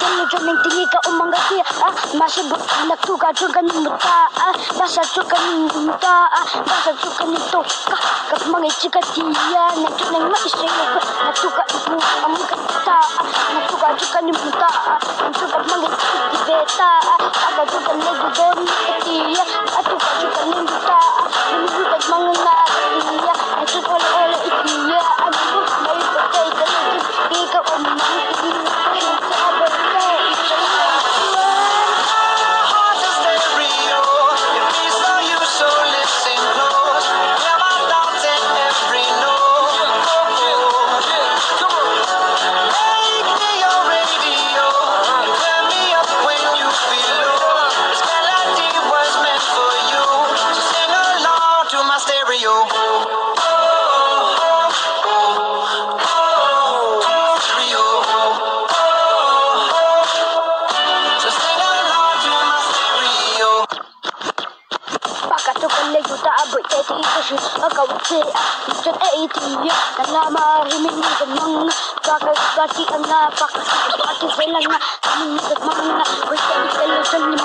tele joning tingi ka umanga dia masih nak tu ka juga ni muta basa juga ni muta basa juga ni to ka mangi chika dia nak tu nang mai sei nak tu ka ibu amu ka ta nak tu ka juga ni muta nak tu ka mangi di beta aga juga ni don dia atu ka juga ni muta ni juga mangna dia nak tu ole dia amu mai betai ka ni ka umang kau cek jut itu ya karena rimin gemang pakai kaki anga pakai kaki selanga kami gemang nak berjalan jalan